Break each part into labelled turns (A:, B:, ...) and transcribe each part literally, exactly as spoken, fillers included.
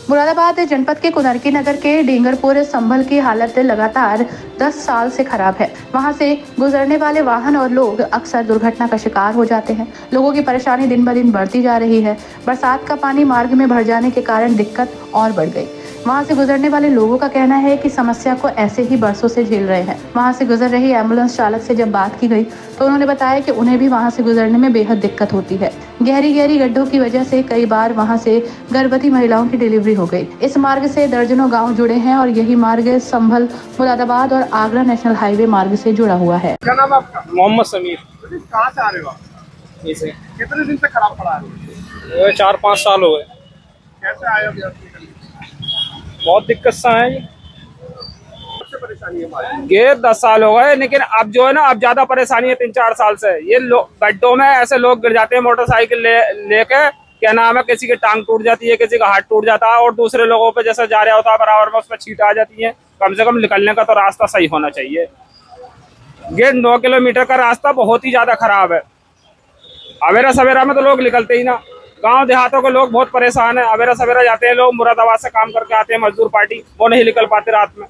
A: मुरादाबाद जनपद के कुनरकी नगर के डेंगरपुर संभल की हालत लगातार दस साल से खराब है। वहां से गुजरने वाले वाहन और लोग अक्सर दुर्घटना का शिकार हो जाते हैं। लोगों की परेशानी दिन ब दिन बढ़ती जा रही है। बरसात का पानी मार्ग में भर जाने के कारण दिक्कत और बढ़ गई। वहां से गुजरने वाले लोगों का कहना है कि समस्या को ऐसे ही बरसों से झेल रहे हैं। वहां से गुजर रही एम्बुलेंस चालक से जब बात की गई तो उन्होंने बताया कि उन्हें भी वहां से गुजरने में बेहद दिक्कत होती है। गहरी गहरी गड्ढों की वजह से कई बार वहां से गर्भवती महिलाओं की डिलीवरी हो गई। इस मार्ग से दर्जनों गाँव जुड़े हैं और यही मार्ग संभल, मुरादाबाद और आगरा नेशनल हाईवे मार्ग से जुड़ा हुआ है।
B: क्या नाम है आपका?
C: मोहम्मद समीर।
B: कहाँ से आ रहे हो आप? कितने दिन से खराब पड़ा है?
C: चार पाँच साल हो गए।
B: कैसे आए हो?
C: बहुत दिक्कत सा है ये।
B: परेशानी है
C: ये दस साल हो गए, लेकिन अब जो है ना, अब ज्यादा परेशानी है तीन चार साल से। ये गड्ढों में ऐसे लोग गिर जाते हैं मोटरसाइकिल ले लेके, क्या नाम है, किसी की टांग टूट जाती है, किसी का हाथ टूट जाता है और दूसरे लोगों पे जैसे जा रहा होता है बराबर में उस पर छींट आ जाती है। कम से कम निकलने का तो रास्ता सही होना चाहिए। ये नौ किलोमीटर का रास्ता बहुत ही ज्यादा खराब है। अवेरा सवेरा में तो लोग निकलते ही ना। गांव देहातों के लोग बहुत परेशान है। अवेरा सवेरा जाते हैं लोग, मुरादाबाद से काम करके आते हैं मजदूर पार्टी, वो नहीं निकल पाते रात में।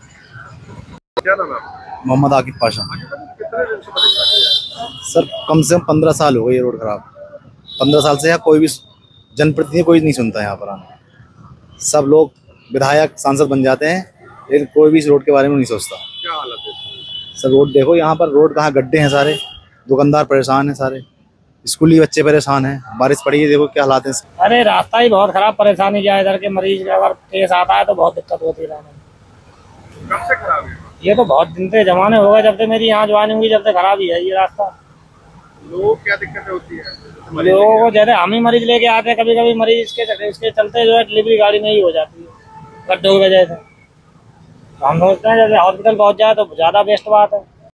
B: क्या नाम है?
D: मोहम्मद आकिब पाशा।
B: कितने दिन से परेशानी है?
D: सर कम से कम पंद्रह साल हो गए ये रोड खराब। पंद्रह साल से यहाँ कोई भी जनप्रतिनिधि कोई नहीं सुनता है। यहाँ पर आना सब लोग विधायक सांसद बन जाते हैं, लेकिन कोई भी इस रोड के बारे में नहीं सोचता।
B: क्या हालत है
D: सर रोड देखो, यहाँ पर रोड कहाँ गड्ढे हैं सारे, दुकानदार परेशान है, सारे स्कूली बच्चे परेशान हैं। बारिश पड़ी है, देखो क्या हालात है।
E: अरे रास्ता ही बहुत खराब, परेशानी क्या है। इधर के मरीज अगर केस आता है तो बहुत दिक्कत होती है।
B: कब से खराब है?
E: ये तो बहुत दिन से जमाने हो गए, जब से मेरी यहाँ ज्वाइनिंग हुई जब से खराब ही है ये रास्ता।
B: लोग क्या दिक्कतें होती है?
E: लोगों को जैसे हम ही मरीज लेके आते हैं, कभी कभी मरीज इसके इसके चलते जो है डिलीवरी गाड़ी में ही हो जाती है गड्ढों की वजह से। हम सोचते हैं जैसे हॉस्पिटल पहुँच जाए तो ज्यादा बेस्ट बात है।